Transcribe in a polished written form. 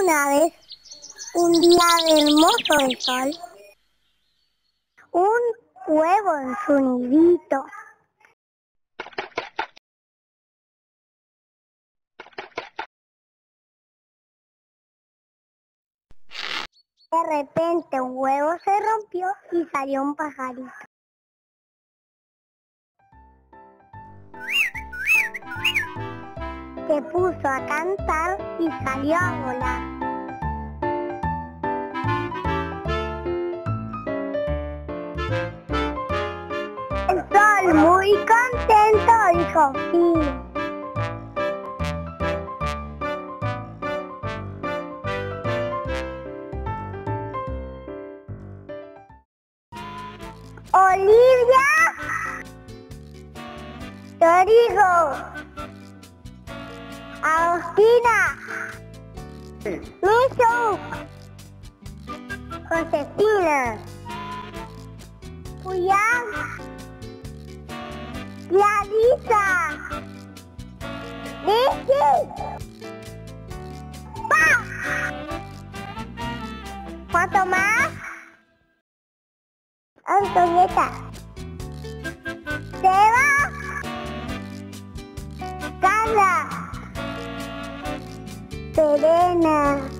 Una vez, un día de hermoso del sol, un huevo en su nidito. De repente un huevo se rompió y salió un pajarito. Se puso a cantar y salió a volar. El sol, muy contento, dijo sí. Olivia, Rodrigo, Agustina, Misu, Josefina, Julián, Clarisa, Vicky, ¿cuánto más? Antonieta, Seba, Carla, Serena.